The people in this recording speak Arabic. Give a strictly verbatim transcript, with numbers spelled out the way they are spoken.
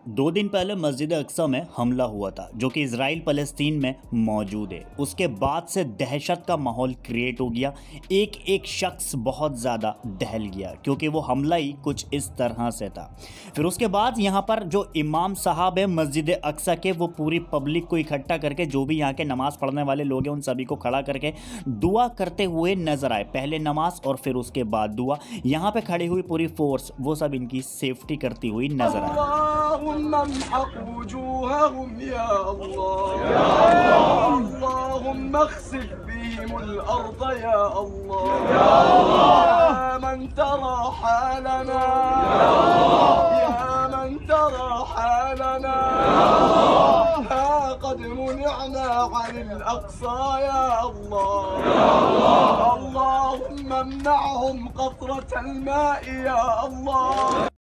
दो दिन पहले मस्जिद अक्सा में हमला हुआ था जो कि इजराइल फ़लस्तीन में मौजूद है। उसके बाद से दहशत का माहौल क्रिएट हो गया। एक एक शख्स बहुत ज़्यादा दहल गया क्योंकि वो हमला ही कुछ इस तरह से था। फिर उसके बाद यहाँ पर जो इमाम साहब है मस्जिद अक्सा के, वो पूरी पब्लिक को इकट्ठा करके, जो भी यहाँ के नमाज़ पढ़ने वाले लोग हैं उन सभी को खड़ा करके दुआ करते हुए नजर आए। पहले नमाज और फिर उसके बाद दुआ। यहाँ पे खड़ी हुई पूरी फोर्स वो सब इनकी सेफ्टी करती हुई नजर आए। امحق وجوههم يا الله اللهم اخسف بهم الأرض يا الله يا من ترى حالنا يا من ترى حالنا ها قد منعنا عن الأقصى يا الله اللهم امنعهم قطرة الماء يا الله.